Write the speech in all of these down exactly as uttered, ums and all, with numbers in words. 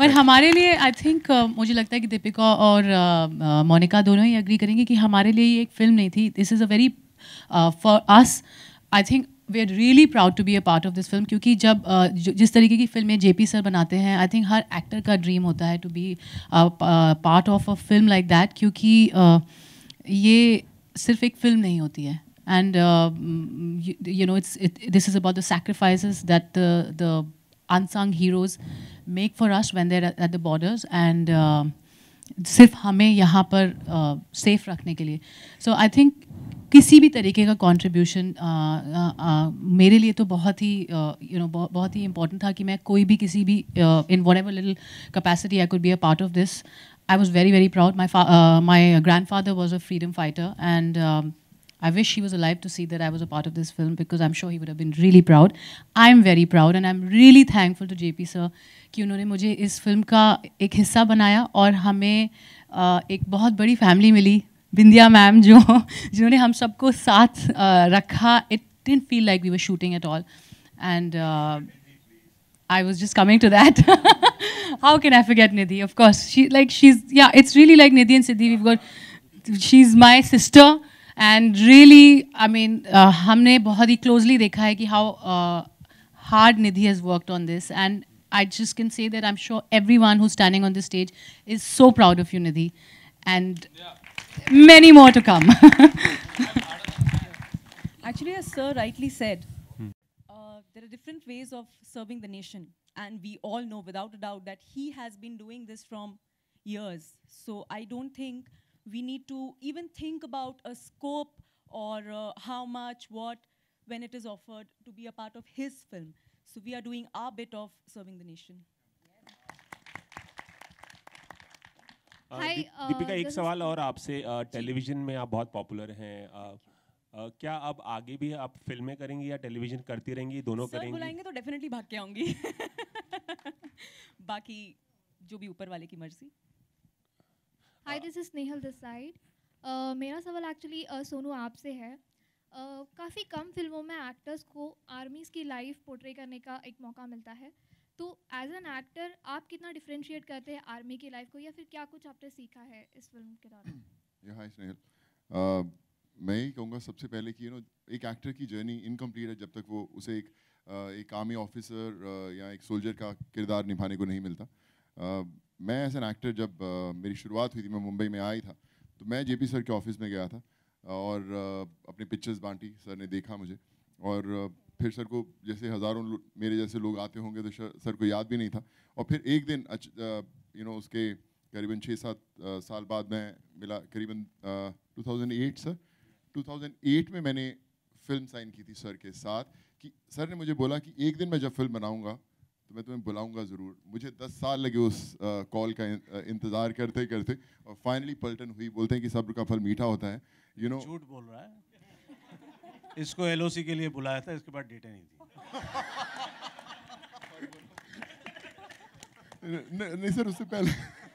पर हमारे लिए आई थिंक uh, मुझे लगता है कि दीपिका और मोनिका uh, uh, दोनों ही एग्री करेंगे कि हमारे लिए ये एक फिल्म नहीं थी. This is a very for us I think we are really proud to be a part of this film, क्योंकि जब uh, जिस तरीके की फिल्में जेपी सर बनाते हैं, आई थिंक हर एक्टर का ड्रीम होता है to be part of a film like that, क्योंकि uh, ये सिर्फ एक फिल्म नहीं होती है. And uh, you, you know, it's it, this is about the sacrifices that the the unsung heroes make for us when they're at, at the borders, and uh, सिर्फ हमें यहाँ पर सेफ uh, रखने के लिए. So I think किसी भी तरीके का contribution uh, uh, uh, मेरे लिए तो बहुत ही uh, you know बहुत बहुत ही important था कि मैं कोई भी किसी भी uh, in whatever little capacity I could be a part of this. I was very very proud. My fa uh, my grandfather was a freedom fighter, and um, I wish he was alive to see that I was a part of this film, because I'm sure he would have been really proud. I'm very proud, and I'm really thankful to J P sir कि उन्होंने मुझे इस film का एक हिस्सा बनाया, और हमें uh, एक बहुत बड़ी फैमिली मिली. बिंदिया मैम जो जिन्होंने हम सबको साथ uh, रखा. It didn't feel like we were shooting at all, and uh, I was just coming to that. How can I forget Nidhi? Of course, she like she's yeah. It's really like Nidhi and Siddhi. We've got she's my sister. And really, I mean, uh, हमने बहुत ही closely देखा है कि how uh, hard Nidhi has worked on this, and I just can say that I'm sure everyone who's standing on this stage is so proud of you, Nidhi, and yeah. Many more to come. Actually, as Sir rightly said, uh, there are different ways of serving the nation, and we all know without a doubt that he has been doing this from years. So I don't think we need to even think about a scope or uh, how much, what, when it is offered to be a part of his film. So we are doing our bit of serving the nation. Hi, uh, Deepika, एक सवाल और आपसे. Television में आप बहुत popular हैं. uh, uh, क्या अब आगे भी आप फिल्में करेंगी या टेलीविजन करती रहेंगी, दोनों सर करेंगी? बुलाएंगे तो डेफिनेटली भाग के आऊंगी. बाकी जो भी ऊपर वाले की मर्जी. Hi, this is Snehal this side. मेरा सवाल एक्चुअली uh, सोनू आपसे है. uh, काफ़ी कम फिल्मों में एक्टर्स को आर्मीज़ की लाइफ पोर्ट्रे करने का एक मौका मिलता है. तो एज एन एक्टर आप कितना डिफरेंशिएट करते हैं आर्मी की लाइफ को, या फिर क्या कुछ आपने सीखा है इस फिल्म के दौरान? या हाय स्नेहल, uh, मैं ही कहूँगा सबसे पहले कि यू नो एक एक्टर की जर्नी इनकम्प्लीट है जब तक वो उसे एक uh, एक आर्मी ऑफिसर uh, या एक सोल्जर का किरदार निभाने को नहीं मिलता. uh, मैं एज एन एक्टर जब uh, मेरी शुरुआत हुई थी, मैं मुंबई में आया था, तो मैं जेपी सर के ऑफिस में गया था और uh, अपनी पिक्चर्स बांटी. सर ने देखा मुझे, और uh, फिर सर को जैसे हज़ारों मेरे जैसे लोग आते होंगे तो सर को याद भी नहीं था. और फिर एक दिन यू नो उसके करीबन छः सात uh, साल बाद मैं मिला. करीबन two thousand eight sir two thousand eight में मैंने फिल्म साइन की थी सर के साथ, कि सर ने मुझे बोला कि एक दिन मैं जब फिल्म बनाऊँगा तो मैं तुम्हें बुलाऊंगा ज़रूर. मुझे दस साल लगे उस कॉल uh, का uh, इंतज़ार करते करते, और फाइनली पलटन हुई. बोलते हैं कि सब्र का फल मीठा होता है. यू नो झूठ बोल रहा है. इसको एलओसी के लिए बुलाया था, इसके बाद डेटें नहीं थी. नहीं सर, उससे पहले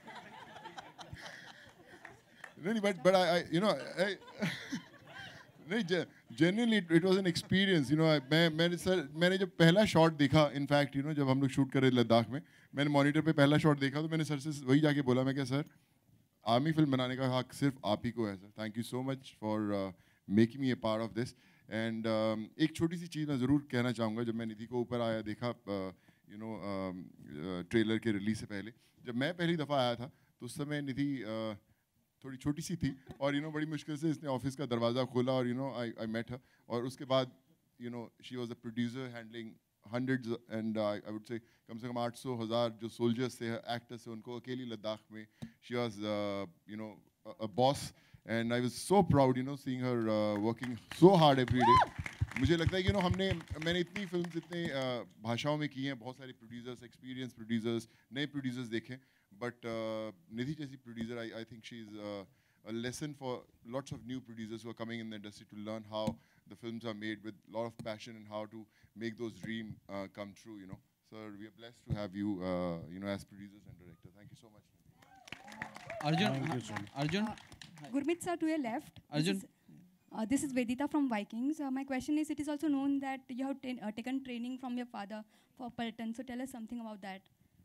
नहीं, but but I you know नहीं, genuinely it was an experience. You know मैं मैंने सर मैंने जब पहला शॉट देखा, इनफैक्ट यू नो जब हम लोग शूट करे लद्दाख में, मैंने मॉनिटर पे पहला शॉट देखा तो मैंने सर से वही जाके बोला, मैं क्या सर आर्मी फिल्म बनाने का हक सिर्फ आप ही को है sir. Thank you so much for making me a part of this. And एक छोटी सी चीज़ मैं ज़रूर कहना चाहूँगा. जब मैं निधि को ऊपर आया देखा यू नो ट्रेलर के रिलीज से पहले, जब मैं पहली दफ़ा आया था तो उस समय निधि uh, थोड़ी छोटी सी थी, और यू नो बड़ी मुश्किल से इसने ऑफिस का दरवाज़ा खोला, और you know I I met her. और उसके बाद you know she was a producer handling hundreds and I would say कम से कम आठ सौ हज़ार जो सोल्जर्स थे, एक्टर्स थे, उनको अकेली लद्दाख में. She was you know a boss, and I was so proud you know seeing her working so hard every day. मुझे लगता है कि यू नो हमने मैंने इतनी फिल्म्स इतने uh, भाषाओं में की हैं, बहुत सारे प्रोड्यूसर्स, एक्सपीरियंस प्रोड्यूसर्स, नए प्रोड्यूसर्स देखे, बट निधि जैसी producer I I think she is a lesson for lots of new producers who are coming in the industry to learn how the films are made with a lot of passion and how to make those dreams uh, come true, you know. Sir, we are blessed to have you, uh, you know, as producers and director. Thank you so much. Arjun, Arjun. Uh, Gurmeet sir, to your left. Arjun. This is, uh, this is Vedita from Vikings. Uh, my question is, it is also known that you have uh, taken training from your father for Peloton. So tell us something about that.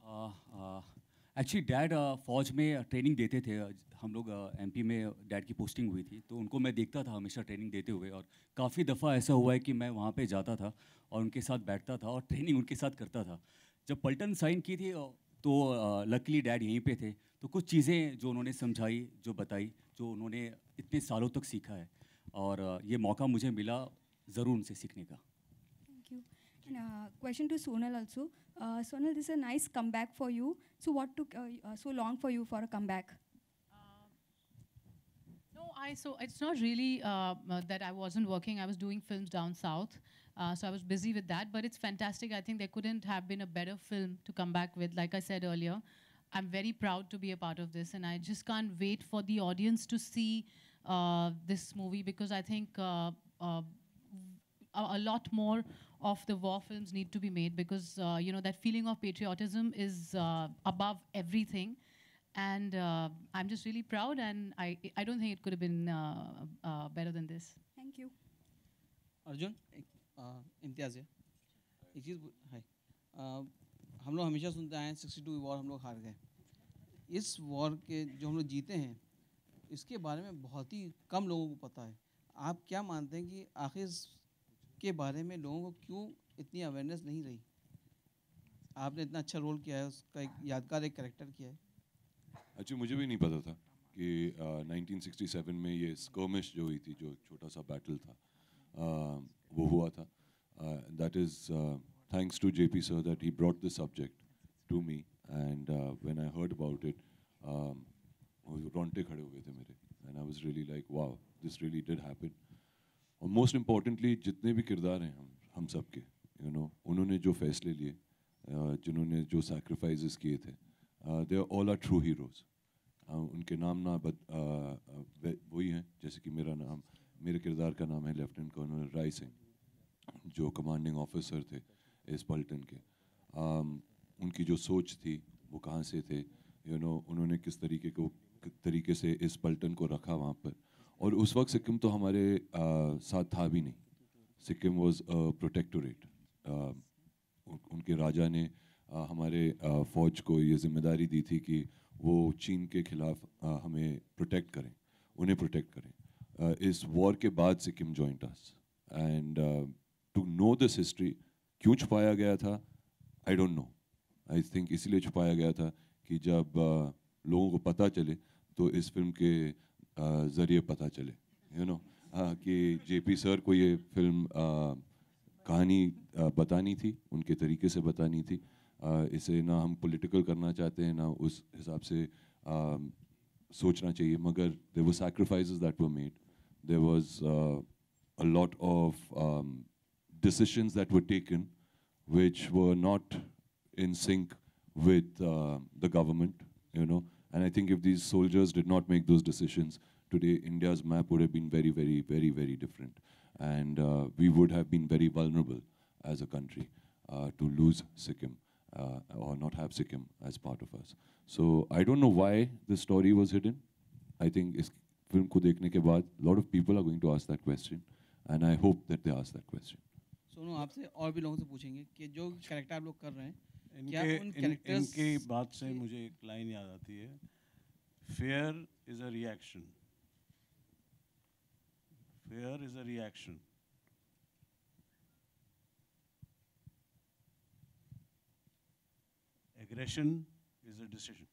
Actually dad फौज में training देते थे। हम लोग MP में dad की posting हुई थी, तो उनको मैं देखता था हमेशा ट्रेनिंग देते हुए, और काफ़ी दफ़ा ऐसा हुआ है कि मैं वहाँ पे जाता था और उनके साथ बैठता था और ट्रेनिंग उनके साथ करता था। जब पलटन साइन की थी तो लकीली डैड यहीं पे थे, तो कुछ चीज़ें जो उन्होंने समझाई, जो बताई, जो उन्होंने इतने सालों तक सीखा है, और ये मौका मुझे मिला ज़रूर उनसे सीखने का। Thank you. And, uh, question to Sonal also. Uh, Sonal, this is a nice comeback for you. So what took uh, uh, so long for you for a comeback? Uh, no, I so it's not really uh, uh, that I wasn't working. I was doing films down south, uh, so I was busy with that. But it's fantastic. I think there couldn't have been a better film to come back with. Like I said earlier, I'm very proud to be a part of this, and I just can't wait for the audience to see uh, this movie, because I think uh, uh, a, a lot more of the war films need to be made, because uh, you know, that feeling of patriotism is uh, above everything, and uh, I'm just really proud, and I I don't think it could have been uh, uh, better than this. Thank you. Arjun, इम्तियाज़ है, एक चीज़ है, हम लोग हमेशा सुनते आए हैं sixty two war हम लोग हार गए। इस वॉर के जो हम लोग जीते हैं, इसके बारे में बहुत ही कम लोगों को पता है। आप क्या मानते हैं कि आखिर के बारे में लोगों को क्यों इतनी अवेयरनेस नहीं रही? आपने इतना अच्छा रोल किया है, उसका एक यादगार एक कैरेक्टर किया है। अच्छा, मुझे भी नहीं पता था कि नाइनटीन सिक्सटी सेवन में ये स्कर्मिश जो हुई थी, जो छोटा सा बैटल था, uh, वो हुआ था। That is thanks to JP sir that he brought this subject to me, and when I heard about it रोंगटे खड़े हुए थे मेरे, and I was really like wow, this really did happen. और मोस्ट इम्पॉर्टेंटली जितने भी किरदार हैं हम हम सब के, यू नो, उन्होंने जो फैसले लिए, uh, जिन्होंने जो सैक्रिफाइसेस किए थे, they are all are true heroes. उनके नाम ना बद uh, uh, वही हैं, जैसे कि मेरा नाम, मेरे किरदार का नाम है लेफ्टिनेंट कर्नल राय सिंह, जो कमांडिंग ऑफिसर थे इस पलटन के। um, उनकी जो सोच थी वो कहाँ से थे, यू नो, उन्होंने किस तरीके को तरीके से इस पलटन को रखा वहाँ पर। और उस वक्त सिक्किम तो हमारे uh, साथ था भी नहीं। Sikkim was protectorate. उनके राजा ने uh, हमारे uh, फ़ौज को ये जिम्मेदारी दी थी कि वो चीन के खिलाफ uh, हमें प्रोटेक्ट करें, उन्हें प्रोटेक्ट करें। uh, इस वॉर के बाद Sikkim joined us, and to know this history, क्यों छुपाया गया था I don't know. I think इसलिए छुपाया गया था कि जब uh, लोगों को पता चले तो इस फिल्म के uh, ज़रिए पता चले, यू नो, कि जेपी सर को ये फिल्म uh, कहानी uh, बतानी थी, उनके तरीके से बतानी थी। uh, इसे ना हम पॉलिटिकल करना चाहते हैं, ना उस हिसाब से uh, सोचना चाहिए, मगर there were sacrifices that were made, there was a lot of decisions that were taken which were not in sync with uh, the government, you know, and I think if these soldiers did not make those decisions, today India's map would have been very, very, very, very different, and uh, we would have been very vulnerable as a country uh, to lose Sikkim uh, or not have Sikkim as part of us. So I don't know why this story was hidden. I think इस film को देखने के बाद a lot of people are going to ask that question, and I hope that they ask that question. Sonu, आपसे और भी लोगों से पूछेंगे कि जो कैरेक्टर आप लोग कर रहे हैं, इनके, क्या उन कैरेक्टर्स इन, इनकी बात से मुझे एक लाइन याद आती है, fear is a reaction, fear is a reaction, aggression is a decision.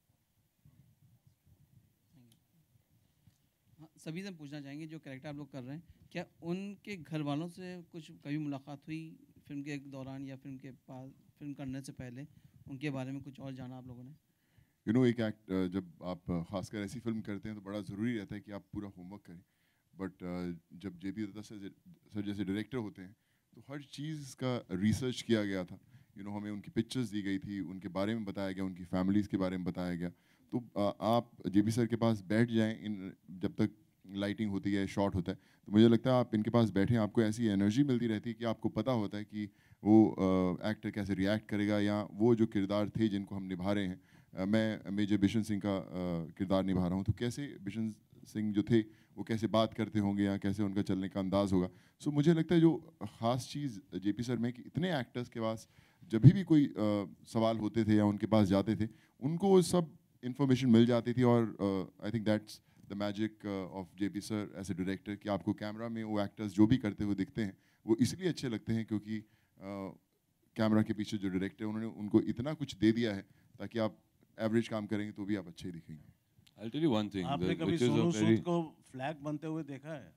हाँ, सभी से पूछना चाहेंगे जो कैरेक्टर आप लोग कर रहे हैं, क्या उनके घर वालों से कुछ कभी मुलाकात हुई फिल्म के दौरान या फिल्म के पास, फिल्म करने से पहले उनके बारे में कुछ और जाना आप लोगों ने? यू नो, एक एक्ट जब आप खासकर ऐसी फिल्म करते हैं तो बड़ा ज़रूरी रहता है कि आप पूरा होमवर्क करें, बट जब जे पी दत्ता सर जैसे डायरेक्टर होते हैं तो हर चीज़ का रिसर्च किया गया था। यू नो, हमें उनकी पिक्चर्स दी गई थी, उनके बारे में बताया गया, उनकी फैमिलीज़ के बारे में बताया गया। तो आप जे पी सर के पास बैठ जाएं, इन जब तक लाइटिंग होती है, शॉट होता है, तो मुझे लगता है आप इनके पास बैठे, आपको ऐसी एनर्जी मिलती रहती है कि आपको पता होता है कि वो एक्टर कैसे रिएक्ट करेगा, या वो जो किरदार थे जिनको हम निभा रहे हैं, uh, मैं मेजर बिशन सिंह का uh, किरदार निभा रहा हूँ, तो कैसे बिशन सिंह जो थे वो कैसे बात करते होंगे या कैसे उनका चलने का अंदाज़ होगा। सो so, मुझे लगता है जो ख़ास चीज़ जे पी सर में कि इतने एक्टर्स के पास जब भी कोई uh, सवाल होते थे या उनके पास जाते थे उनको सब इंफॉर्मेशन मिल जाती थी। और I think that's the magic of JP sir as a director कि आपको कैमरा में वो एक्टर्स जो भी करते हुए दिखते हैं वो इसलिए अच्छे लगते हैं क्योंकि कैमरा uh, के पीछे जो डायरेक्टर उन्होंने उनको इतना कुछ दे दिया है ताकि आप एवरेज काम करेंगे तो भी आप अच्छे दिखेंगे। I'll tell you one thing. आपने कभी सोनू सूद को फ्लैग बनते हुए देखा है?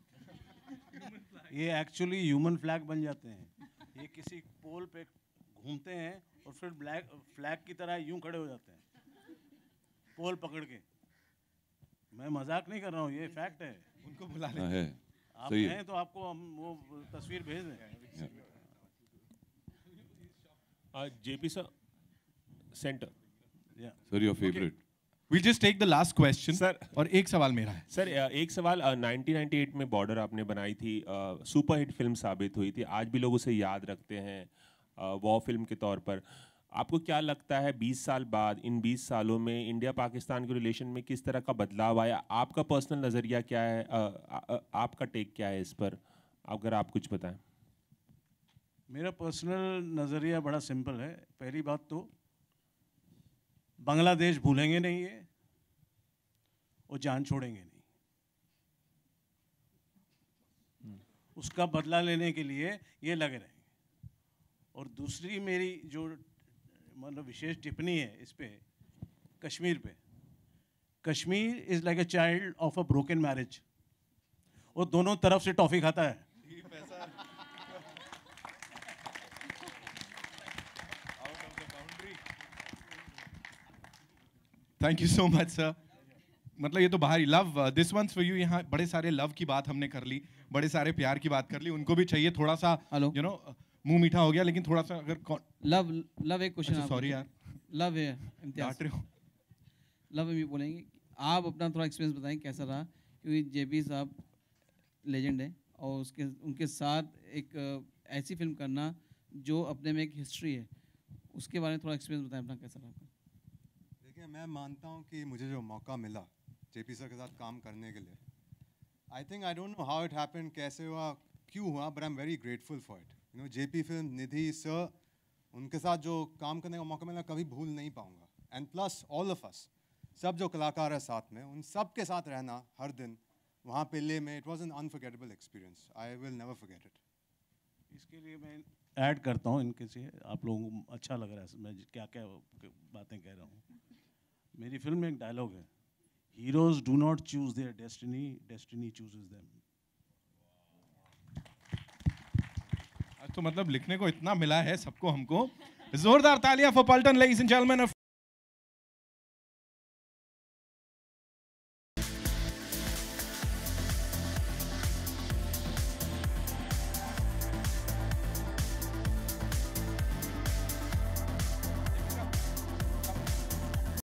ये एक्चुअली ह्यूमन फ्लैग बन जाते हैं। ये किसी पोल पे घूमते हैं और फिर ब्लैक फ्लैग की तरह यूं खड़े हो जाते हैं पोल पकड़ के। मैं मजाक नहीं कर रहा हूँ, ये फैक्ट है। उनको बुला लें। है आप हैं तो आपको हम वो तस्वीर भेज दें। JP sir center sir your favourite. We'll just take the last question. Sir और एक सवाल मेरा है। सर एक सवाल नाइनटीन नाइंटी एट में बॉर्डर आपने बनाई थी, सुपर हिट फिल्म साबित हुई थी, आज भी लोग उसे याद रखते हैं वॉर फिल्म के तौर पर। आपको क्या लगता है बीस साल बाद, इन बीस सालों में इंडिया पाकिस्तान के रिलेशन में किस तरह का बदलाव आया? आपका पर्सनल नज़रिया क्या है, आ, आ, आ, आपका टेक क्या है इस पर, अगर आप कुछ बताएं। मेरा पर्सनल नज़रिया बड़ा सिंपल है। पहली बात तो बांग्लादेश भूलेंगे नहीं ये और जान छोड़ेंगे नहीं। उसका बदला लेने के लिए ये लगे रहेंगे। और दूसरी मेरी जो मतलब विशेष टिप्पणी है इस पे, कश्मीर पे, Kashmir is like a child of a broken marriage. वो दोनों तरफ से टॉफी खाता है। Thank you so much sir. मतलब ये तो बाहर ही love, this one's for you. यहाँ बड़े सारे लव की बात हमने कर ली, बड़े सारे प्यार की बात कर ली। उनको भी चाहिए थोड़ा सा, यू नो, मुंह मीठा हो गया लेकिन थोड़ा सा अगर लव लव एक क्वेश्चन। सॉरी यार, लव है इम्तियाज, लव में भी बोलेंगे। आप अपना थोड़ा एक्सपीरियंस बताएं कैसा रहा, क्योंकि जेपी साहब लेजेंड है और उसके उनके साथ एक ऐसी फिल्म करना जो अपने में एक हिस्ट्री है, उसके बारे में थोड़ा एक्सपीरियंस बताएं अपना कैसा रहा। देखिए, मैं मानता हूँ कि मुझे जो मौका मिला जेपी सर के साथ काम करने के लिए, I think I don't know how it happened, कैसे हुआ, क्यों हुआ, but I am very grateful for it. You know, JP film, Nidhi sir, उनके साथ जो काम करने का मौका मिला कभी भूल नहीं पाऊँगा। And plus all of us, सब जो कलाकार है साथ में, उन सब के साथ रहना हर दिन वहाँ पे ले में, it was an unforgettable experience. I will never forget it. इसके लिए मैं ऐड करता हूँ इनके से, आप लोगों को अच्छा लग रहा है मैं क्या क्या बातें कह रहा हूँ। मेरी फिल्म में एक डायलॉग है, heroes do not choose their destiny, destiny chooses them. तो मतलब लिखने को इतना मिला है सबको, हमको जोरदार तालियां for Paltan ladies and gentleman.